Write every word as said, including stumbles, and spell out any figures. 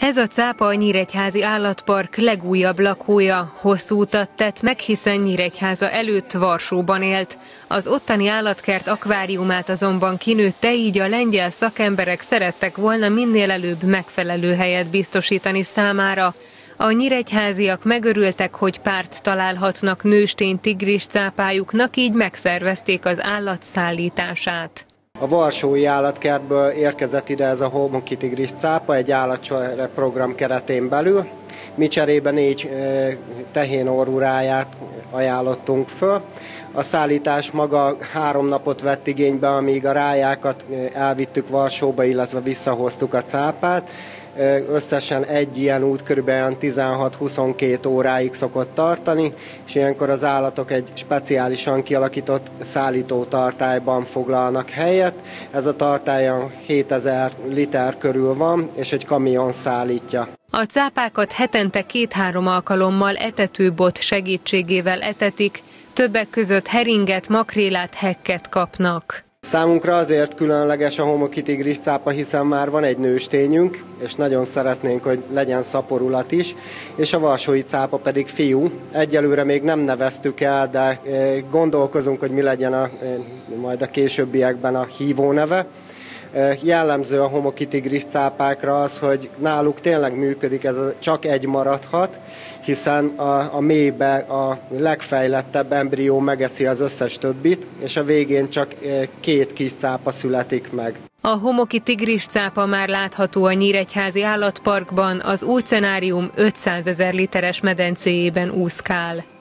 Ez a cápa a Nyíregyházi Állatpark legújabb lakója. Hosszú utat tett meg, hiszen Nyíregyháza előtt Varsóban élt. Az ottani állatkert akváriumát azonban kinőtte, így a lengyel szakemberek szerettek volna minél előbb megfelelő helyet biztosítani számára. A nyíregyháziak megörültek, hogy párt találhatnak nőstény tigris cápájuknak, így megszervezték az állat szállítását. A varsói állatkertből érkezett ide ez a homoki tigris cápa egy állatcsere program keretén belül. Mi cserébe négy tehénorrú ráját ajánlottunk föl. A szállítás maga három napot vett igénybe, amíg a rájákat elvittük Varsóba, illetve visszahoztuk a cápát. Összesen egy ilyen út körülbelül tizenhat-huszonkettő óráig szokott tartani, és ilyenkor az állatok egy speciálisan kialakított szállítótartályban foglalnak helyet. Ez a tartály hétezer liter körül van, és egy kamion szállítja. A cápákat hetente két-három alkalommal etetőbot segítségével etetik, többek között heringet, makrélát, hekket kapnak. Számunkra azért különleges a homoki tigris cápa, hiszen már van egy nőstényünk, és nagyon szeretnénk, hogy legyen szaporulat is, és a varsói cápa pedig fiú. Egyelőre még nem neveztük el, de gondolkozunk, hogy mi legyen a, majd a későbbiekben a hívóneve. Jellemző a homoki tigris cápákra az, hogy náluk tényleg működik, ez a, csak egy maradhat, hiszen a, a mélybe a legfejlettebb embrió megeszi az összes többit, és a végén csak két kis cápa születik meg. A homoki tigris cápa már látható a Nyíregyházi Állatparkban, az új szenárium ötszázezer literes medencéjében úszkál.